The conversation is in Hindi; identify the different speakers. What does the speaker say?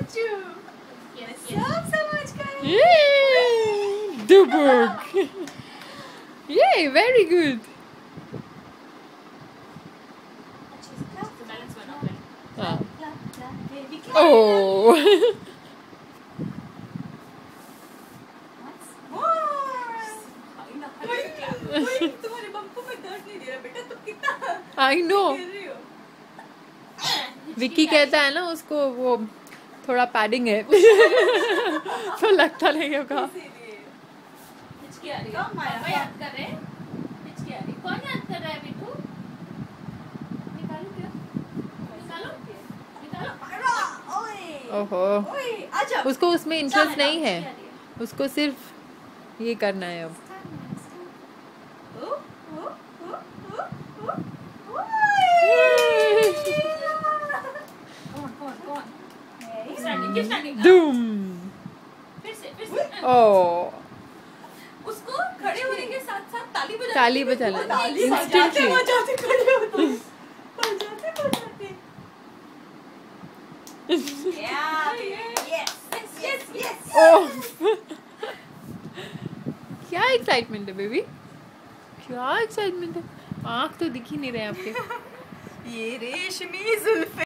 Speaker 1: सब समझ गए।
Speaker 2: The book. Yay, very good. Oh.
Speaker 1: तुम्हारे बम को मैं दर्द नहीं दे रहा बेटा, तुम कितना
Speaker 2: I know.
Speaker 1: खेल रही हो।
Speaker 2: विक्की कहता है ना उसको वो थोड़ा पैडिंग है तो लगता नहीं होगा।
Speaker 1: हिचकी आ रही है। पापा याद कर रहे हैं। हिचकी आ रही है। कौन याद कर रहा है बिट्टू? निकालो क्या? निकालो। ओए।
Speaker 2: ओहो।
Speaker 1: ओए, आजा।
Speaker 2: उसको उसमें इंटरेस्ट नहीं है, उसको सिर्फ ये करना है अब। Doom.
Speaker 1: फिर से।
Speaker 2: Oh.
Speaker 1: उसको खड़े होने के साथ-साथ ताली
Speaker 2: बजाना।
Speaker 1: Instantly. बजाते खड़े होते। Yes.
Speaker 2: Oh. क्या एक्साइटमेंट है बेबी, क्या एक्साइटमेंट है। आँख तो दिख ही नहीं रहे आपके।
Speaker 1: ये रेशमी जुल्फे।